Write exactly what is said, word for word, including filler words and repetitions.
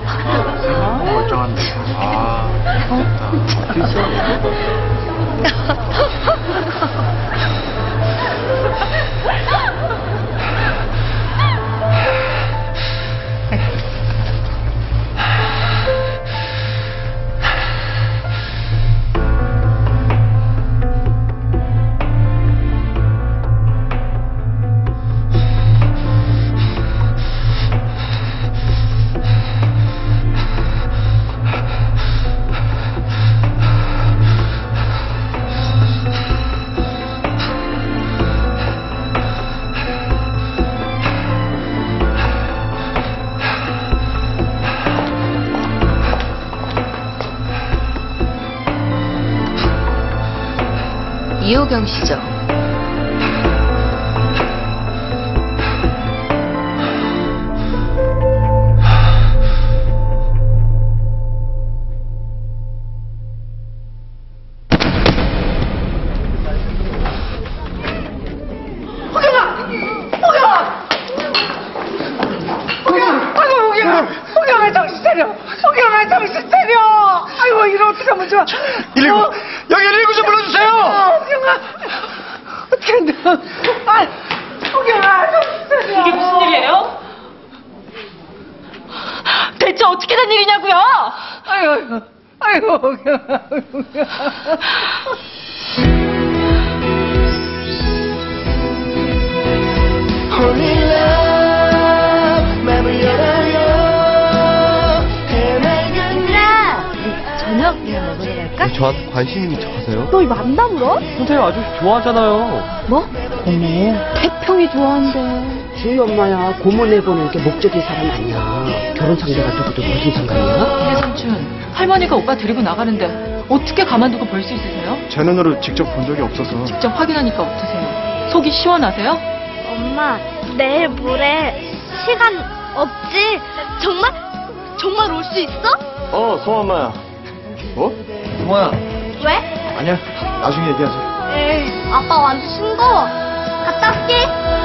아, 멀쩡한데. 아, 됐다. 어디 있어? 이호경 씨죠? 호경아 정신 차려! 호경아 정신 차려! 아이고 이거 어떻게 하면 좋아? 일일구! 어? 여기 일일구 좀 불러주세요! 호경아! 어떻게 한다? 아, 호경아 정신 차려! 이게 무슨 일이에요? 대체 어떻게 된 일이냐고요? 아이고 아이고 호경아 호경아 저녁 먹으러 갈까? 저한테 관심 있는 척 하세요? 너 이 만남으로? 선생님 아저씨 좋아하잖아요. 뭐? 어머, 태평이 좋아한대. 주희 엄마야 고모 내보낸 게 목적인 사람 아니야. 결혼 상대가 누구도 무슨 상관이야? 삼촌, 할머니가 오빠 데리고 나가는데 어떻게 가만두고 볼 수 있으세요? 제 눈으로 직접 본 적이 없어서. 직접 확인하니까 어떠세요? 속이 시원하세요? 엄마, 내일 모레 시간 없지? 정말? 정말 올 수 있어? 어, 송엄마야. 어? 송아야. 왜? 아니야. 나중에 얘기하자. 에이, 아빠 완전 싱거워. 갔다 올게.